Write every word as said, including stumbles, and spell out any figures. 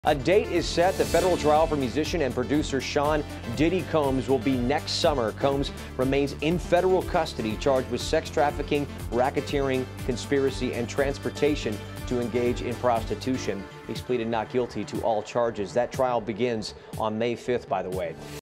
A date is set. The federal trial for musician and producer Sean Diddy Combs will be next summer. Combs remains in federal custody, charged with sex trafficking, racketeering, conspiracy, and transportation to engage in prostitution. He's pleaded not guilty to all charges. That trial begins on May fifth, by the way.